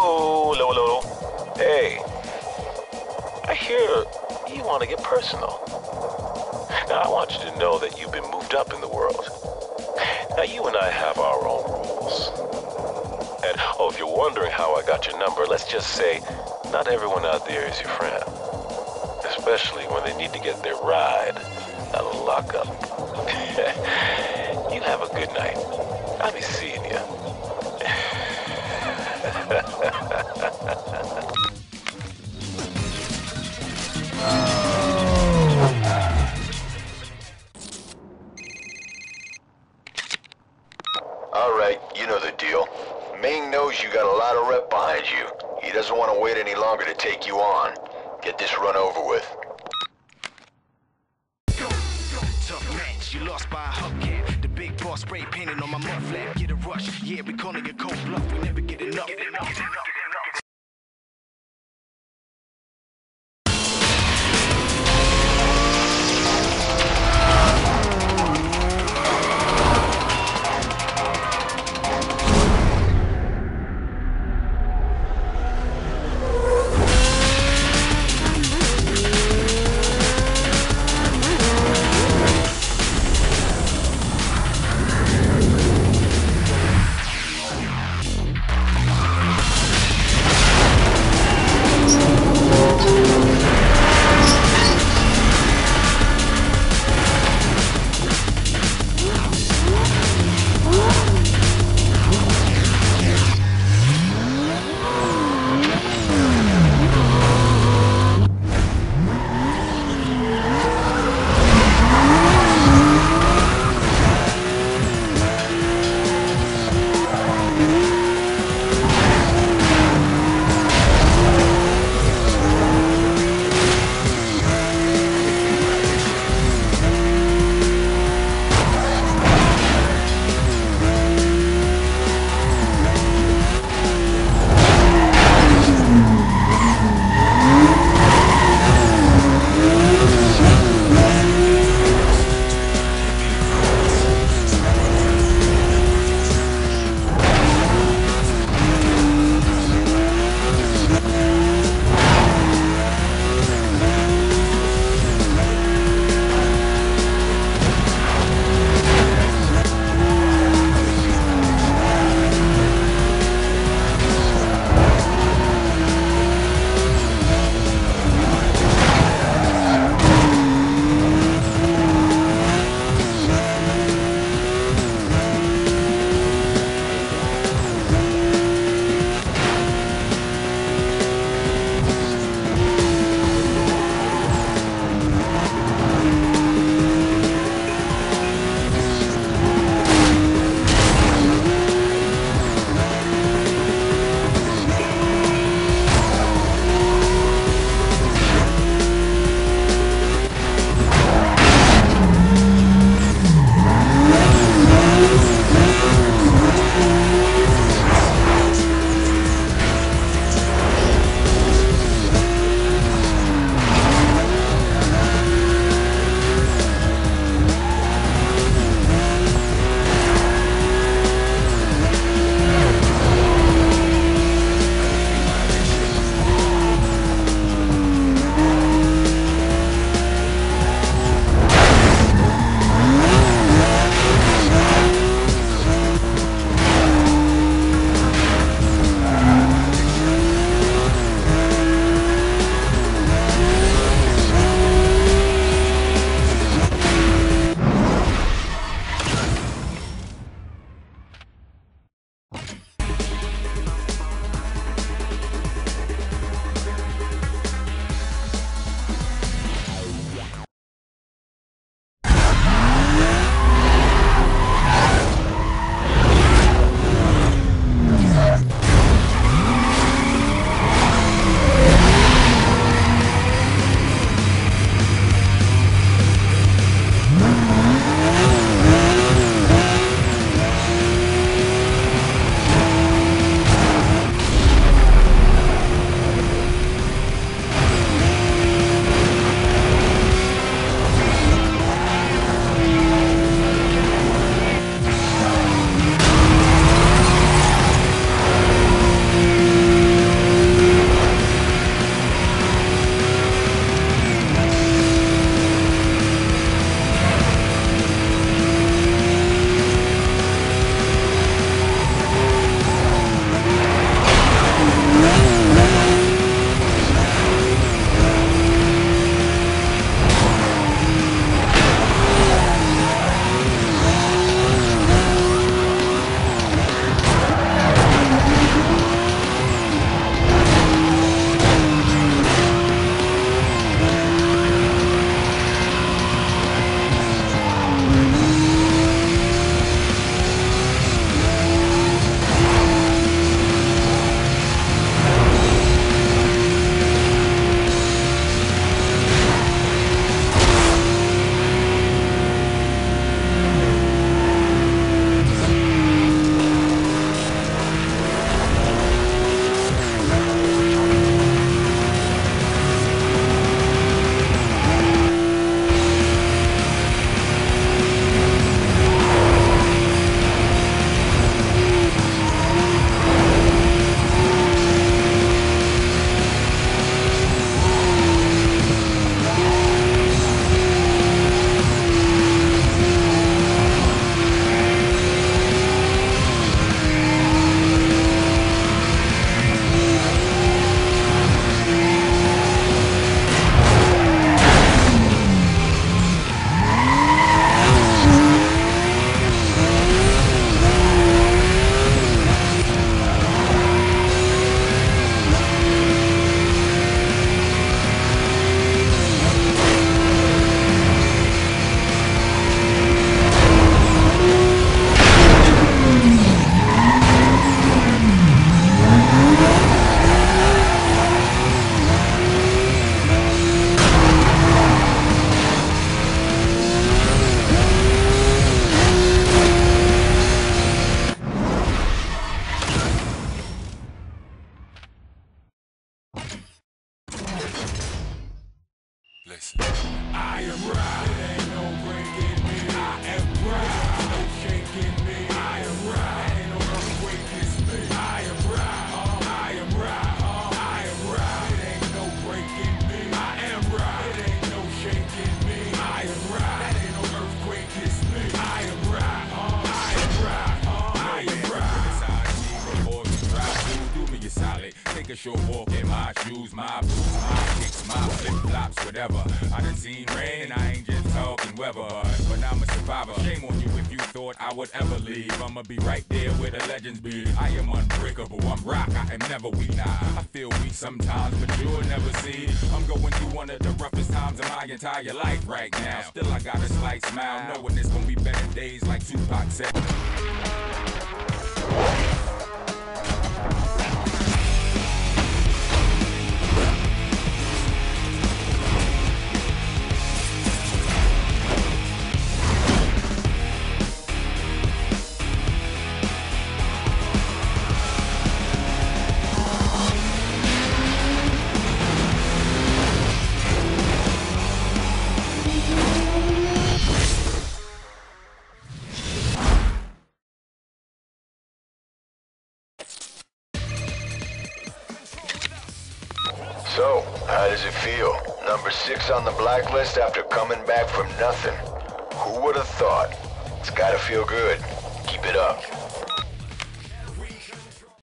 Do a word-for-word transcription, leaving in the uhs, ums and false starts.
Hello, hello, hello. Hey, I hear you want to get personal. Now, I want you to know that you've been moved up in the world. Now, you and I have our own rules. And, oh, if you're wondering how I got your number, let's just say not everyone out there is your friend. Especially when they need to get their ride out of lockup. You have a good night. I'll be seeing you. All right, you know the deal. Ming knows you got a lot of rep behind you. He doesn't want to wait any longer to take you on. Get this run over with. Go, go, tough match. You lost by a hubcap. The big boss spray painted on my mud flap. Get a rush. Yeah, we calling it cold bluff. We never get enough. Get enough. Get enough. show off in my shoes, my boots, my kicks, my flip-flops, whatever. I done seen rain and I ain't just talking weather, but I'm a survivor. Shame on you if you thought I would ever leave. I'ma be right there where the legends be. I am unbreakable, I'm rock, I am never weak. Nah, I feel weak sometimes, but you'll never see. I'm going through one of the roughest times of my entire life right now. Still I got a slight smile, knowing it's gonna be better days like Tupac said. So, how does it feel? Number six on the blacklist after coming back from nothing. Who would have thought? It's gotta feel good. Keep it up.